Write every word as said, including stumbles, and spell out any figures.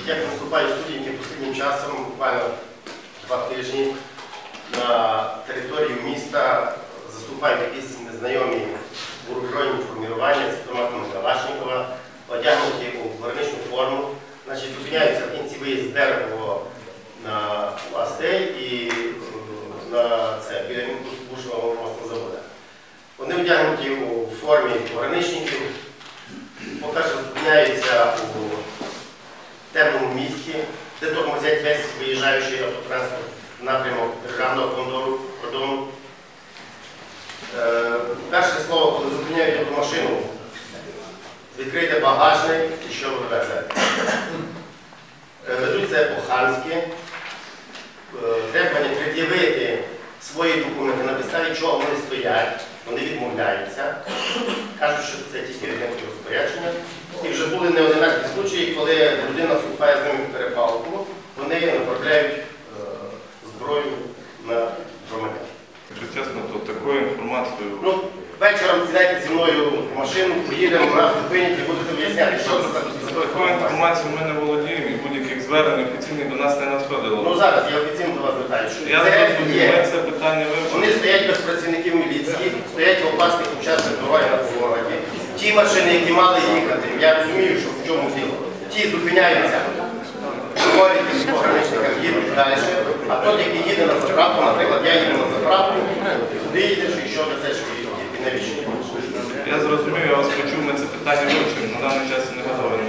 як виступаю студенти останнім часом, буквально два тижні, на території міста заступають якісь незнайомі вооружені формування з автоматами Калашникова, одягнуті у вогничну форму, значить, зупиняються в кінці виїзд дерево на Астей і на це, біля Бушного мостного заводу. Вони одягнуті у формі пограничників, по-перше, зупиняються у темному місці, де тормозять весь виїжджаючий автотранспорт в напрямок державного кордону. Е, перше слово, коли зупиняють автомашину, відкрийте багажник і що ви везете. Е, ведуть це по-хамськи. Е, треба пред'явити свої документи, на підставі чого вони стоять. Вони відмовляються, кажуть, що це тільки регенське розпорядження. І вже були неодиночні случаї, коли людина вступає з ними в перепалку, вони направляють е, зброю на громадян. Якщо чесно, то такою інформацією... Ну, вечором сідайте зі мною в машину, поїдемо, нас зупинять і будете виясняти, що це за такою інформацією ми не володіємо і будь-яких звернень офіційних до нас не надходило. Ну зараз я офіційно до вас звертаю, що я це є. Ми це питання вивчили. Вони стоять без працівників міліції, стоять в опасних участках дороги на повороті. Ті машини, які мали їхати, я розумію, що в чому діло. Ті зупиняються, говорять з пограничниками, їдуть далі, а той, який їде на заправку, наприклад, я їду на заправку, куди їдеш і що везеш, і навіщо? Я зрозумів, я вас почув, ми це питання вивчимо, на даний час не готові.